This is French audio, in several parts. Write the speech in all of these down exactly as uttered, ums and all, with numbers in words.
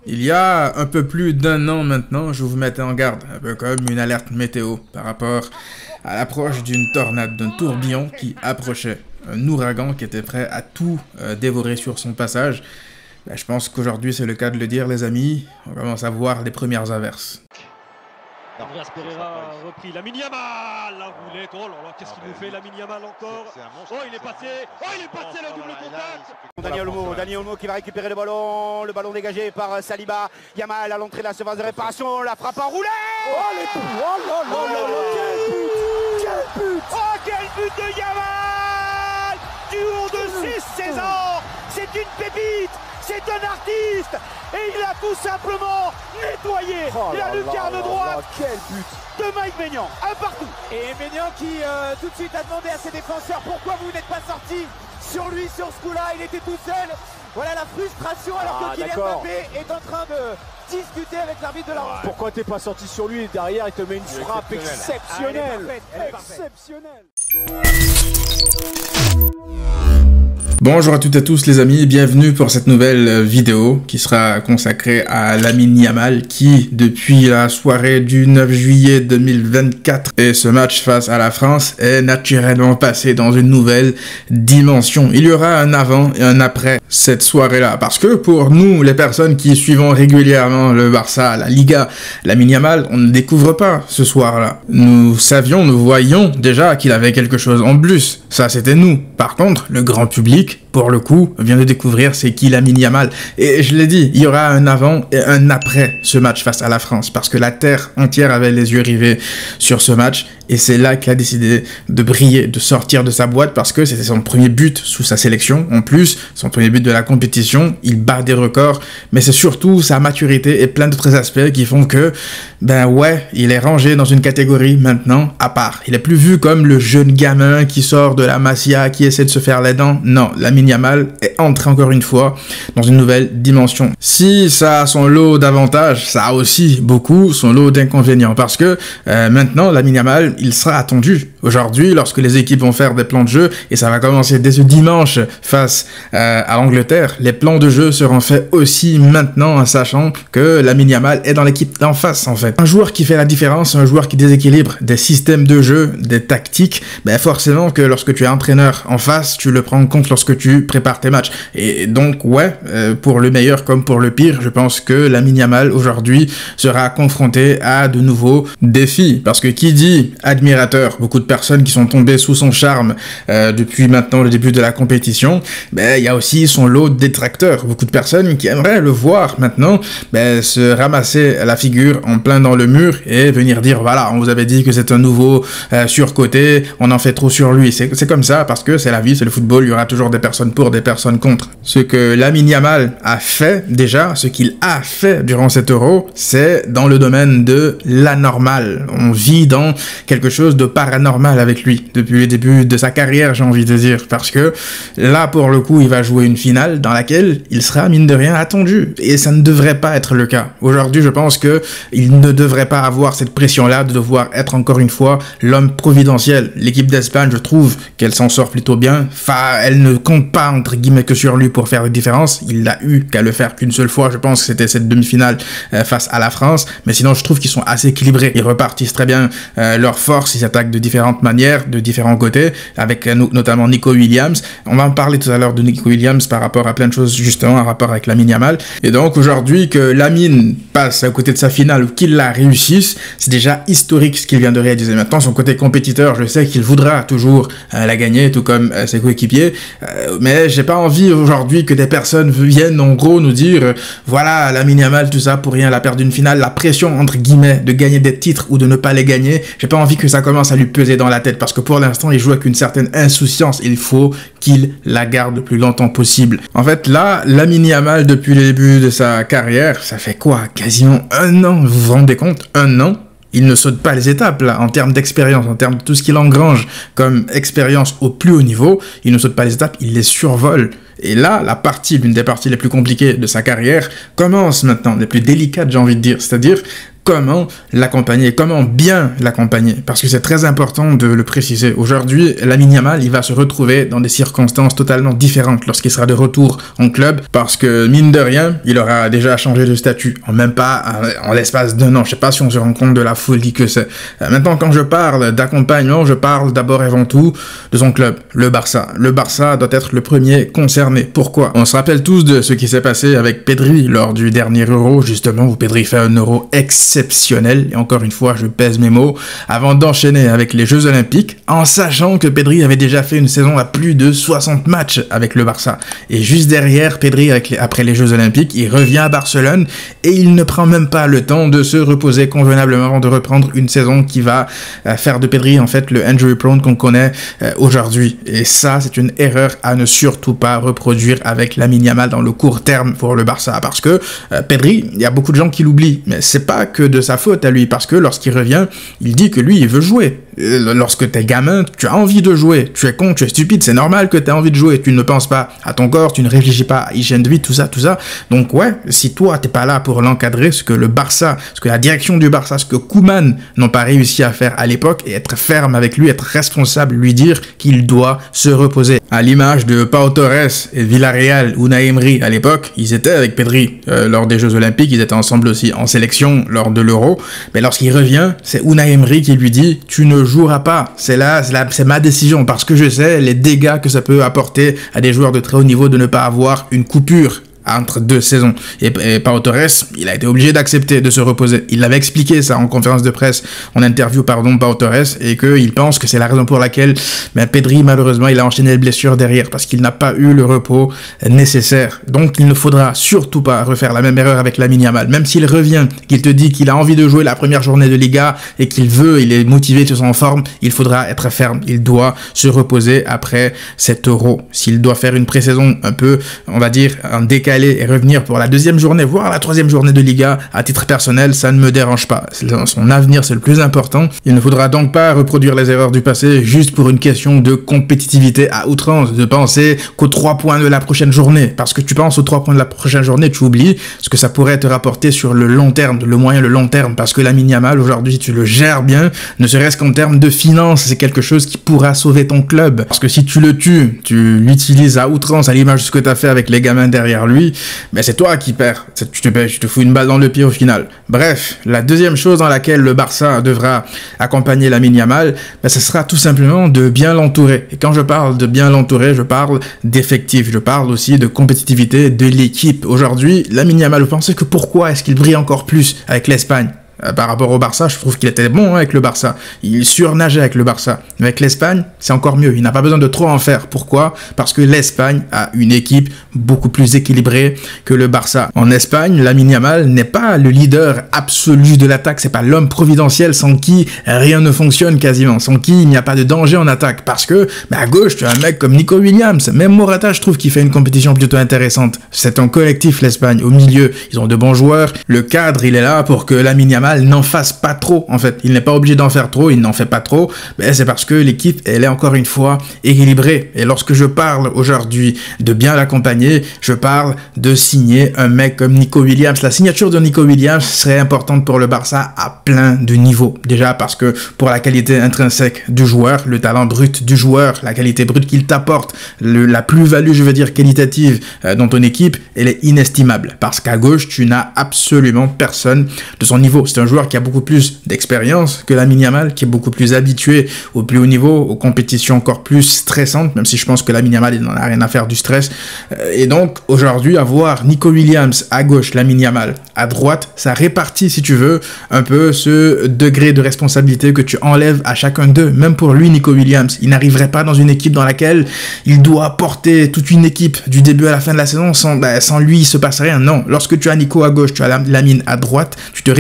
Il y a un peu plus d'un an maintenant, je vous mettais en garde, un peu comme une alerte météo par rapport à l'approche d'une tornade, d'un tourbillon qui approchait, un ouragan qui était prêt à tout euh, dévorer sur son passage. Ben, je pense qu'aujourd'hui c'est le cas de le dire les amis, on commence à voir les premières averses. Andreas Pereira a repris Lamine Yamal, la roulette, oh là là, qu'est-ce qu'il nous fait Lamine Yamal encore? Oh il est passé, oh il est passé le double contact. Daniel Olmo, Daniel Olmo qui va récupérer le ballon, le ballon dégagé par Saliba, Yamal à l'entrée de la surface de réparation, la frappe enroulée. Oh les coups, oh là là là là, quel but, quel but, oh quel but de Yamal, du haut de ses seize ans, c'est une pépite. C'est un artiste et il a tout simplement nettoyé oh la lucarne là, droite. Là, quel but de Mike Maignan, un partout. Et Maignan qui euh, tout de suite a demandé à ses défenseurs pourquoi vous n'êtes pas sortis sur lui sur ce coup-là. Il était tout seul. Voilà la frustration alors ah, que Kylian Mbappé est en train de discuter avec l'arbitre de la ouais. Pourquoi t'es pas sorti sur lui et derrière il te met une il frappe exceptionnelle. Ah, elle est parfaite, exceptionnelle. Bonjour à toutes et à tous les amis, bienvenue pour cette nouvelle vidéo qui sera consacrée à Lamine Yamal qui, depuis la soirée du neuf juillet deux mille vingt-quatre et ce match face à la France, est naturellement passé dans une nouvelle dimension. Il y aura un avant et un après cette soirée-là parce que pour nous, les personnes qui suivons régulièrement le Barça, la Liga, Lamine Yamal, on ne découvre pas ce soir-là. Nous savions, nous voyions déjà qu'il avait quelque chose en plus. Ça, c'était nous. Par contre, le grand public, pour le coup, vient de découvrir c'est qui Lamine Yamal. Et je l'ai dit, il y aura un avant et un après ce match face à la France. Parce que la terre entière avait les yeux rivés sur ce match. Et c'est là qu'il a décidé de briller, de sortir de sa boîte. Parce que c'était son premier but sous sa sélection. En plus, son premier but de la compétition. Il bat des records. Mais c'est surtout sa maturité et plein d'autres aspects qui font que, ben ouais, il est rangé dans une catégorie maintenant à part. Il est plus vu comme le jeune gamin qui sort de la Masia, qui essaie de se faire les dents. Non, Lamine Yamal est entré encore une fois dans une nouvelle dimension. Si ça a son lot d'avantages, ça a aussi beaucoup son lot d'inconvénients parce que euh, maintenant Lamine Yamal, il sera attendu aujourd'hui lorsque les équipes vont faire des plans de jeu et ça va commencer dès ce dimanche face euh, à l'Angleterre. Les plans de jeu seront faits aussi maintenant en sachant que Lamine Yamal est dans l'équipe d'en face en fait. Un joueur qui fait la différence, un joueur qui déséquilibre des systèmes de jeu, des tactiques, ben forcément que lorsque tu es entraîneur en face, tu le prends en compte lorsque tu prépare tes matchs. Et donc, ouais, euh, pour le meilleur comme pour le pire, je pense que Lamine Yamal, aujourd'hui, sera confronté à de nouveaux défis. Parce que qui dit admirateur, beaucoup de personnes qui sont tombées sous son charme euh, depuis maintenant le début de la compétition, ben, il y a aussi son lot de détracteurs. Beaucoup de personnes qui aimeraient le voir maintenant ben, se ramasser la figure en plein dans le mur et venir dire, voilà, on vous avait dit que c'est un nouveau euh, surcoté, on en fait trop sur lui. C'est comme ça parce que c'est la vie, c'est le football, il y aura toujours des personnes pour, des personnes contre. Ce que Lamine Yamal a fait déjà, ce qu'il a fait durant cet Euro, c'est dans le domaine de l'anormal. On vit dans quelque chose de paranormal avec lui depuis le début de sa carrière, j'ai envie de dire, parce que là, pour le coup, il va jouer une finale dans laquelle il sera, mine de rien, attendu. Et ça ne devrait pas être le cas. Aujourd'hui, je pense que il ne devrait pas avoir cette pression-là de devoir être encore une fois l'homme providentiel. L'équipe d'Espagne, je trouve qu'elle s'en sort plutôt bien. Enfin, elle ne compte pas entre guillemets que sur lui pour faire la différence. Il n'a eu qu'à le faire qu'une seule fois. Je pense que c'était cette demi-finale euh, face à la France. Mais sinon, je trouve qu'ils sont assez équilibrés. Ils repartissent très bien euh, leur force. Ils attaquent de différentes manières, de différents côtés, avec euh, notamment Nico Williams. On va en parler tout à l'heure de Nico Williams par rapport à plein de choses, justement, en rapport avec Lamine Yamal. Et donc, aujourd'hui, que Lamine passe à côté de sa finale ou qu'il la réussisse, c'est déjà historique ce qu'il vient de réaliser. Maintenant, son côté compétiteur, je sais qu'il voudra toujours euh, la gagner, tout comme euh, ses coéquipiers. Euh, mais j'ai pas envie aujourd'hui que des personnes viennent en gros nous dire euh, voilà, Lamine Yamal, tout ça pour rien, la perte d'une finale, la pression entre guillemets de gagner des titres ou de ne pas les gagner. J'ai pas envie que ça commence à lui peser dans la tête parce que pour l'instant il joue avec une certaine insouciance. Il faut qu'il la garde le plus longtemps possible. En fait là, Lamine Yamal depuis le début de sa carrière, ça fait quoi, quasiment un an, vous vous rendez compte, un an. Il ne saute pas les étapes, là, en termes d'expérience, en termes de tout ce qu'il engrange comme expérience au plus haut niveau. Il ne saute pas les étapes, il les survole. Et là, la partie, l'une des parties les plus compliquées de sa carrière, commence maintenant, les plus délicates, j'ai envie de dire, c'est-à-dire comment l'accompagner, comment bien l'accompagner, parce que c'est très important de le préciser. Aujourd'hui, Lamine Yamal, il va se retrouver dans des circonstances totalement différentes lorsqu'il sera de retour en club, parce que mine de rien, il aura déjà changé de statut, en même pas en, en l'espace d'un an. Je sais pas si on se rend compte de la folie que c'est. Maintenant, quand je parle d'accompagnement, je parle d'abord et avant tout de son club, le Barça. Le Barça doit être le premier concerné. Pourquoi? On se rappelle tous de ce qui s'est passé avec Pedri lors du dernier Euro, justement, où Pedri fait un Euro exceptionnel. exceptionnel, et encore une fois, je pèse mes mots, avant d'enchaîner avec les Jeux Olympiques, en sachant que Pedri avait déjà fait une saison à plus de soixante matchs avec le Barça. Et juste derrière, Pedri, avec les, après les Jeux Olympiques, il revient à Barcelone, et il ne prend même pas le temps de se reposer convenablement avant de reprendre une saison qui va euh, faire de Pedri, en fait, le injury prone qu'on connaît euh, aujourd'hui. Et ça, c'est une erreur à ne surtout pas reproduire avec Lamine Yamal dans le court terme pour le Barça, parce que euh, Pedri, il y a beaucoup de gens qui l'oublient, mais c'est pas que de sa faute à lui, parce que lorsqu'il revient, il dit que lui, il veut jouer. Lorsque t'es gamin, tu as envie de jouer. Tu es con, tu es stupide, c'est normal que tu aies envie de jouer. Tu ne penses pas à ton corps, tu ne réfléchis pas à hygiène de vie, tout ça, tout ça. Donc ouais, si toi, t'es pas là pour l'encadrer, ce que le Barça, ce que la direction du Barça, ce que Koeman n'ont pas réussi à faire à l'époque, et être ferme avec lui, être responsable, lui dire qu'il doit se reposer. À l'image de Pau Torres et Villarreal, Unai Emery à l'époque, ils étaient avec Pedri euh, lors des Jeux Olympiques, ils étaient ensemble aussi en sélection lors de l'Euro. Mais lorsqu'il revient, c'est Unai Emery qui lui dit « Tu ne jouera pas, c'est là, c'est là, c'est ma décision, parce que je sais les dégâts que ça peut apporter à des joueurs de très haut niveau de ne pas avoir une coupure entre deux saisons. Et, et Pau Torres, il a été obligé d'accepter de se reposer. Il avait expliqué ça en conférence de presse, en interview, pardon, Pau Torres, et qu'il pense que c'est la raison pour laquelle ben, Pedri, malheureusement, il a enchaîné les blessures derrière, parce qu'il n'a pas eu le repos nécessaire. Donc, il ne faudra surtout pas refaire la même erreur avec Lamine Yamal. Même s'il revient, qu'il te dit qu'il a envie de jouer la première journée de Liga, et qu'il veut, il est motivé, il se sent en forme, il faudra être ferme. Il doit se reposer après cet Euro. S'il doit faire une pré-saison un peu, on va dire, en décalé, et revenir pour la deuxième journée, voire la troisième journée de Liga, à titre personnel, ça ne me dérange pas. Son avenir, c'est le plus important. Il ne faudra donc pas reproduire les erreurs du passé juste pour une question de compétitivité à outrance, de penser qu'aux trois points de la prochaine journée. Parce que tu penses aux trois points de la prochaine journée, tu oublies ce que ça pourrait te rapporter sur le long terme, le moyen, le long terme. Parce que Lamine Yamal, aujourd'hui, si tu le gères bien, ne serait-ce qu'en termes de finances, c'est quelque chose qui pourra sauver ton club. Parce que si tu le tues, tu l'utilises à outrance, à l'image de ce que tu as fait avec les gamins derrière lui, mais c'est toi qui perds. Tu te, tu te fous une balle dans le pied au final. Bref, la deuxième chose dans laquelle le Barça devra accompagner Lamine Yamal, ben, ce sera tout simplement de bien l'entourer. Et quand je parle de bien l'entourer, je parle d'effectifs. Je parle aussi de compétitivité de l'équipe. Aujourd'hui, Lamine Yamal, vous pensez que pourquoi est-ce qu'il brille encore plus avec l'Espagne ? Euh, par rapport au Barça, je trouve qu'il était bon hein, avec le Barça. Il surnageait avec le Barça. Mais avec l'Espagne, c'est encore mieux. Il n'a pas besoin de trop en faire. Pourquoi ? Parce que l'Espagne a une équipe beaucoup plus équilibrée que le Barça. En Espagne, Lamine Yamal n'est pas le leader absolu de l'attaque. C'est pas l'homme providentiel sans qui rien ne fonctionne quasiment. Sans qui il n'y a pas de danger en attaque. Parce que, bah, à gauche, tu as un mec comme Nico Williams. Même Morata, je trouve qu'il fait une compétition plutôt intéressante. C'est un collectif, l'Espagne. Au milieu, ils ont de bons joueurs. Le cadre, il est là pour que Lamine Yamal n'en fasse pas trop, en fait. Il n'est pas obligé d'en faire trop, il n'en fait pas trop, mais c'est parce que l'équipe, elle est encore une fois équilibrée. Et lorsque je parle aujourd'hui de bien l'accompagner, je parle de signer un mec comme Nico Williams. La signature de Nico Williams serait importante pour le Barça à plein de niveaux. Déjà parce que pour la qualité intrinsèque du joueur, le talent brut du joueur, la qualité brute qu'il t'apporte, le, la plus-value, je veux dire, qualitative euh, dans ton équipe, elle est inestimable. Parce qu'à gauche, tu n'as absolument personne de son niveau. C'est un joueur qui a beaucoup plus d'expérience que Lamine Yamal, qui est beaucoup plus habitué au plus haut niveau, aux compétitions encore plus stressantes, même si je pense que Lamine Yamal, il n'en a rien à faire du stress. Et donc, aujourd'hui, avoir Nico Williams à gauche, Lamine Yamal à droite, ça répartit, si tu veux, un peu ce degré de responsabilité que tu enlèves à chacun d'eux. Même pour lui, Nico Williams, il n'arriverait pas dans une équipe dans laquelle il doit porter toute une équipe du début à la fin de la saison sans, bah, sans lui, il se passe rien. Non, lorsque tu as Nico à gauche, tu as Lamine à droite, tu te répartis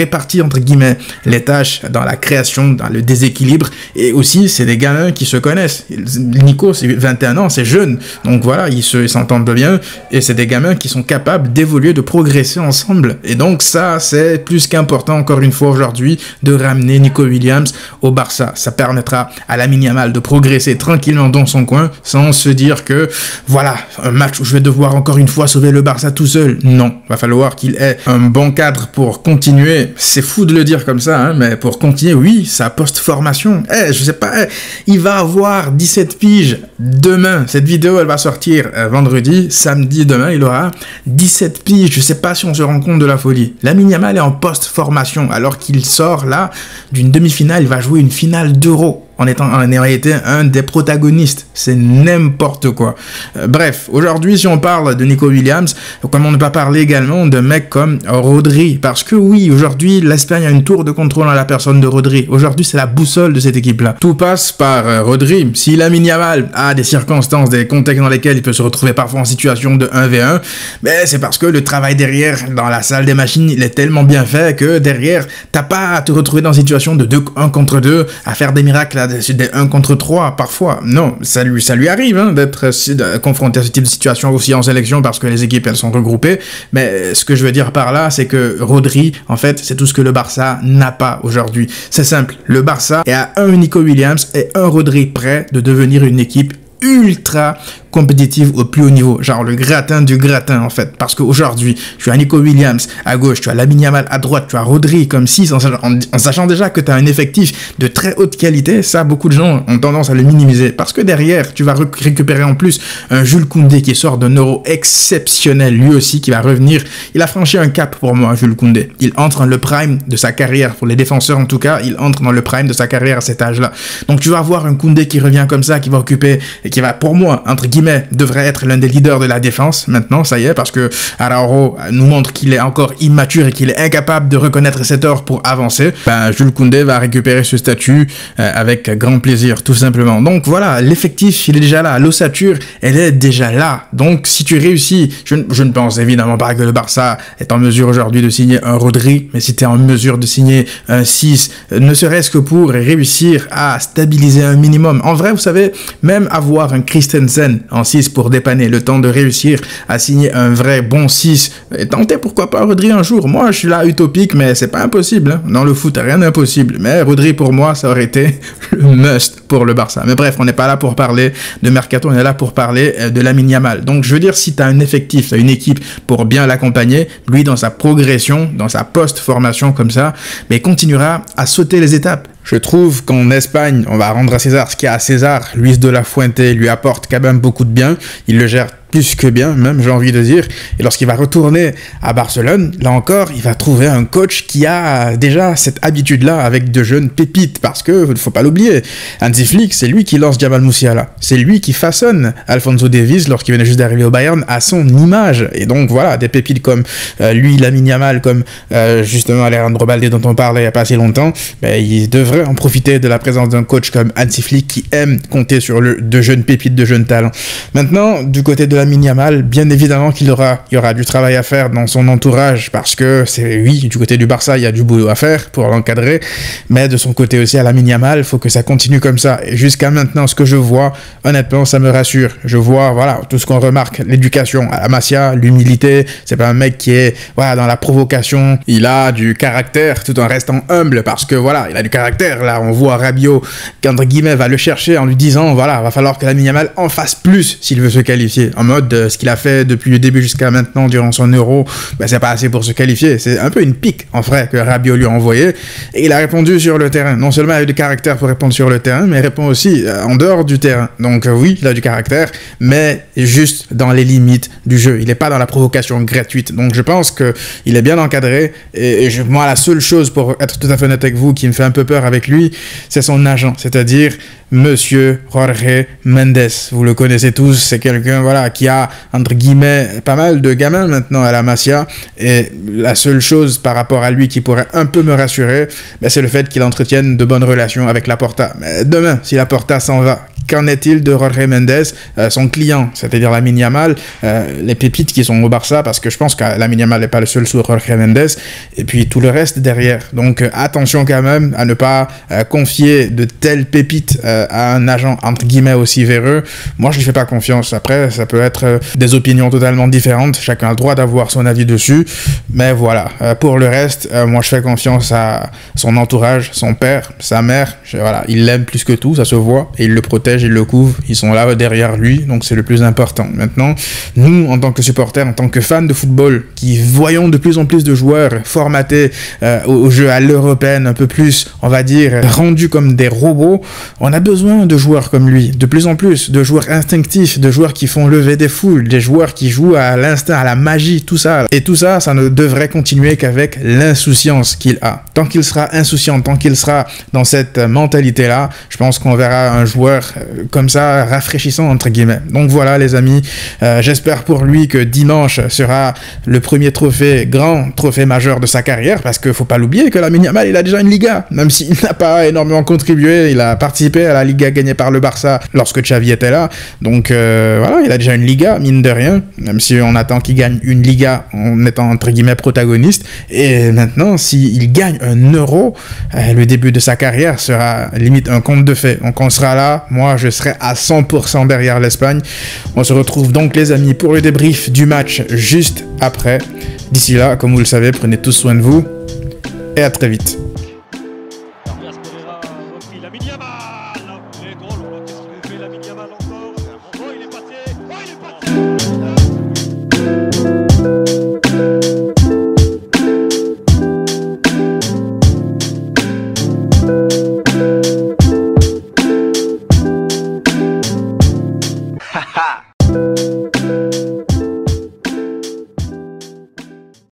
entre guillemets les tâches dans la création, dans le déséquilibre, et aussi c'est des gamins qui se connaissent. Nico c'est vingt et un ans, c'est jeune, donc voilà, ils se, ils s'entendent bien, et c'est des gamins qui sont capables d'évoluer, de progresser ensemble, et donc ça c'est plus qu'important encore une fois aujourd'hui de ramener Nico Williams au Barça. Ça permettra à Lamine Yamal de progresser tranquillement dans son coin sans se dire que voilà, un match où je vais devoir encore une fois sauver le Barça tout seul. Non, va falloir qu'il ait un bon cadre pour continuer. C'est fou de le dire comme ça, hein, mais pour continuer, oui, sa post-formation. Eh, je sais pas, eh, il va avoir dix-sept piges demain. Cette vidéo, elle va sortir euh, vendredi, samedi, demain, il aura dix-sept piges. Je sais pas si on se rend compte de la folie. Lamine Yamal est en post-formation alors qu'il sort là d'une demi-finale, il va jouer une finale d'Euro. En étant en ayant été un des protagonistes. C'est n'importe quoi. Euh, bref, aujourd'hui, si on parle de Nico Williams, comment ne pas parler également de mecs comme Rodri? Parce que oui, aujourd'hui, l'Espagne a une tour de contrôle à la personne de Rodri. Aujourd'hui, c'est la boussole de cette équipe-là. Tout passe par euh, Rodri. Si Lamine Yamal a des circonstances, des contextes dans lesquels il peut se retrouver parfois en situation de un v un, ben, c'est parce que le travail derrière, dans la salle des machines, il est tellement bien fait que derrière, t'as pas à te retrouver dans une situation de deux, un contre deux, à faire des miracles à des un contre trois parfois. Non, ça lui, ça lui arrive hein, d'être confronté à ce type de situation aussi en sélection parce que les équipes elles sont regroupées, mais ce que je veux dire par là c'est que Rodri en fait c'est tout ce que le Barça n'a pas aujourd'hui. C'est simple, le Barça est à un Nico Williams et un Rodri prêt de devenir une équipe ultra compétitive au plus haut niveau, genre le gratin du gratin en fait, parce qu'aujourd'hui tu as Nico Williams à gauche, tu as Lamine Yamal à droite, tu as Rodri comme six en, en, en sachant déjà que tu as un effectif de très haute qualité. Ça beaucoup de gens ont tendance à le minimiser parce que derrière tu vas récupérer en plus un Jules Koundé qui sort d'un Euro exceptionnel lui aussi, qui va revenir. Il a franchi un cap pour moi, Jules Koundé. Il entre dans le prime de sa carrière, pour les défenseurs en tout cas, il entre dans le prime de sa carrière à cet âge là. Donc tu vas avoir un Koundé qui revient comme ça, qui va occuper et qui va pour moi entre guillemets devrait être l'un des leaders de la défense maintenant, ça y est, parce que Araujo nous montre qu'il est encore immature et qu'il est incapable de reconnaître ses torts pour avancer. Ben, Jules Koundé va récupérer ce statut euh, avec grand plaisir, tout simplement. Donc voilà, l'effectif, il est déjà là, l'ossature, elle est déjà là. Donc si tu réussis, je, je ne pense évidemment pas que le Barça est en mesure aujourd'hui de signer un Rodri, mais si tu es en mesure de signer un six, ne serait-ce que pour réussir à stabiliser un minimum. En vrai, vous savez, même avoir un Christensen en six pour dépanner, le temps de réussir à signer un vrai bon six, et tenter pourquoi pas Rodri un jour. Moi je suis là utopique, mais c'est pas impossible hein. Dans le foot rien n'est impossible, mais Rodri pour moi ça aurait été le must pour le Barça. Mais bref, on n'est pas là pour parler de mercato, on est là pour parler de Lamine Yamal. Donc je veux dire, si tu as un effectif, tu as une équipe pour bien l'accompagner, lui dans sa progression, dans sa post-formation comme ça, mais il continuera à sauter les étapes. Je trouve qu'en Espagne, on va rendre à César ce qu'il y a à César. Luis de la Fuente lui apporte quand même beaucoup de bien. Il le gère plus que bien, même, j'ai envie de dire. Et lorsqu'il va retourner à Barcelone, là encore, il va trouver un coach qui a déjà cette habitude-là avec de jeunes pépites. Parce que, il faut pas l'oublier, Hansi Flick, c'est lui qui lance Jamal Musiala. C'est lui qui façonne Alphonso Davies lorsqu'il venait juste d'arriver au Bayern à son image. Et donc, voilà, des pépites comme euh, lui, Lamine Yamal, comme euh, justement Alejandro Balde dont on parlait il y a pas assez longtemps, ben, il devrait en profiter de la présence d'un coach comme Hansi Flick qui aime compter sur le, de jeunes pépites, de jeunes talents. Maintenant, du côté de Lamine Yamal, bien évidemment qu'il aura, il y aura du travail à faire dans son entourage parce que c'est, oui, du côté du Barça, il y a du boulot à faire pour l'encadrer, mais de son côté aussi à Lamine Yamal, il faut que ça continue comme ça. Et jusqu'à maintenant, ce que je vois, honnêtement, ça me rassure. Je vois, voilà, tout ce qu'on remarque, l'éducation à la Masia, l'humilité, c'est pas un mec qui est, voilà, dans la provocation, il a du caractère tout en restant humble parce que, voilà, il a du caractère. Là, on voit Rabiot qui, entre guillemets, va le chercher en lui disant, voilà, va falloir que Lamine Yamal en fasse plus s'il veut se qualifier. En mode, euh, ce qu'il a fait depuis le début jusqu'à maintenant durant son Euro, ben, c'est pas assez pour se qualifier. C'est un peu une pique, en vrai, que Rabiot lui a envoyé. Et il a répondu sur le terrain. Non seulement il a eu du caractère pour répondre sur le terrain, mais il répond aussi euh, en dehors du terrain. Donc, euh, oui, il a du caractère, mais juste dans les limites du jeu. Il n'est pas dans la provocation gratuite. Donc, je pense qu'il est bien encadré. Et, et je, moi, la seule chose, pour être tout à fait honnête avec vous, qui me fait un peu peur avec lui, c'est son agent, c'est-à-dire Monsieur Jorge Mendes. Vous le connaissez tous, c'est quelqu'un, voilà, qui a, entre guillemets, pas mal de gamins maintenant à la Masia, et la seule chose par rapport à lui qui pourrait un peu me rassurer, ben, c'est le fait qu'il entretienne de bonnes relations avec Laporta. Mais demain, si Laporta s'en va, qu'en est-il de Jorge Mendes, euh, son client, c'est-à-dire Lamine Yamal, euh, les pépites qui sont au Barça, parce que je pense que Lamine Yamal n'est pas le seul sous Jorge Mendes, et puis tout le reste derrière. Donc euh, attention quand même à ne pas euh, confier de telles pépites euh, à un agent entre guillemets aussi véreux. Moi je ne fais pas confiance. Après ça peut être euh, des opinions totalement différentes, chacun a le droit d'avoir son avis dessus, mais voilà. Euh, pour le reste, euh, moi je fais confiance à son entourage, son père, sa mère, je, voilà, il l'aime plus que tout, ça se voit, et il le protège, il le couvre, ils sont là derrière lui, donc c'est le plus important. Maintenant, nous en tant que supporters, en tant que fans de football, qui voyons de plus en plus de joueurs formatés euh, au, au jeu à l'européenne, un peu plus, on va dire, rendus comme des robots, on a besoin de joueurs comme lui, de plus en plus, de joueurs instinctifs, de joueurs qui font lever des foules, des joueurs qui jouent à l'instinct, à la magie, tout ça. Et tout ça, ça ne devrait continuer qu'avec l'insouciance qu'il a. Tant qu'il sera insouciant, tant qu'il sera dans cette mentalité-là, je pense qu'on verra un joueur euh, comme ça, rafraîchissant entre guillemets. Donc voilà les amis, euh, j'espère pour lui que dimanche sera le premier trophée, grand trophée majeur de sa carrière, parce qu'il faut pas l'oublier que Lamine Yamal, il a déjà une Liga, même s'il n'a pas énormément contribué, il a participé à la Liga gagnée par le Barça lorsque Xavi était là, donc euh, voilà, il a déjà une Liga, mine de rien, même si on attend qu'il gagne une Liga en étant entre guillemets protagoniste, et maintenant s'il gagne un euro, euh, le début de sa carrière sera limite un conte de fées. Donc on sera là, moi je serai à cent pour cent derrière l'Espagne. On se retrouve donc les amis pour le débrief du match juste après. D'ici là, comme vous le savez, prenez tous soin de vous et à très vite.